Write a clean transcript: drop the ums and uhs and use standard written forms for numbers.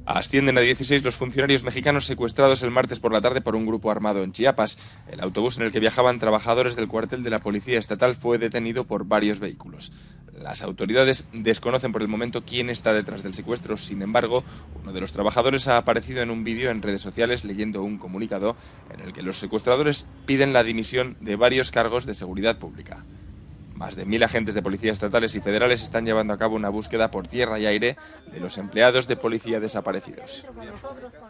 Ascienden a 16 los funcionarios mexicanos secuestrados el martes por la tarde por un grupo armado en Chiapas. El autobús en el que viajaban trabajadores del cuartel de la Policía Estatal fue detenido por varios vehículos. Las autoridades desconocen por el momento quién está detrás del secuestro. Sin embargo, uno de los trabajadores ha aparecido en un vídeo en redes sociales leyendo un comunicado en el que los secuestradores piden la dimisión de varios cargos de seguridad pública. Más de 1.000 agentes de policía estatales y federales están llevando a cabo una búsqueda por tierra y aire de los empleados de policía desaparecidos.